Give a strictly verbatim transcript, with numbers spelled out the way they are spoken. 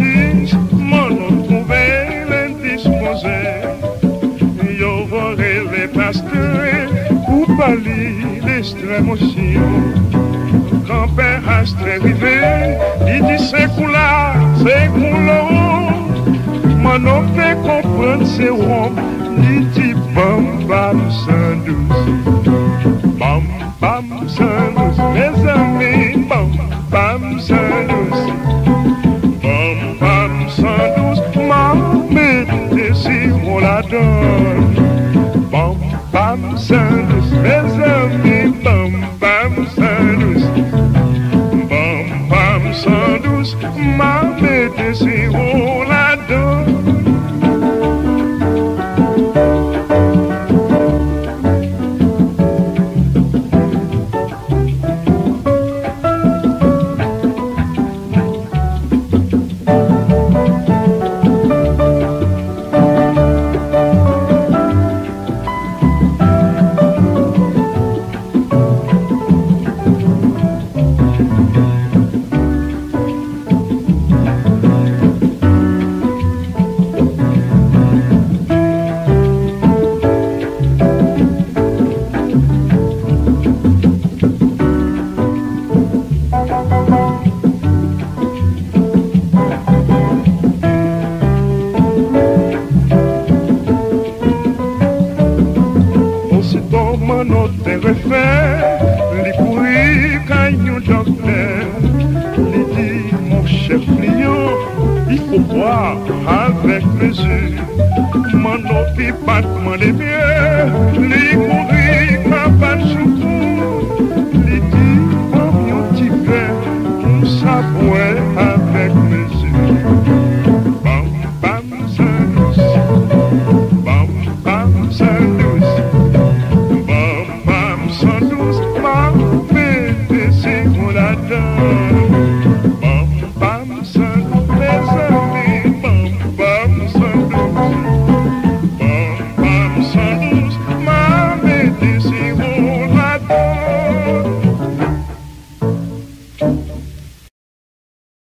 police, m'en trouvé l'indisposé. Yo voré les pasteurs, pour parler l'extrême aussi. Quand père Astre arrivé, il dit c'est coula, c'est coula. M'en fait comprendre c'est rond, il dit bam bam sans douce. Bam bam sans douce, mes amis, bam bam sans douce. Bam bam sans douce, ma mettez si on la donne. Bam bam sans douce, mes amis, bam bam sans douce. Bam bam sans douce, ma mettez si on la donne. Les courir caillou docteur, il dit mon chef client, il faut boire avec mesure. Mon autre pas demander mieux, les courir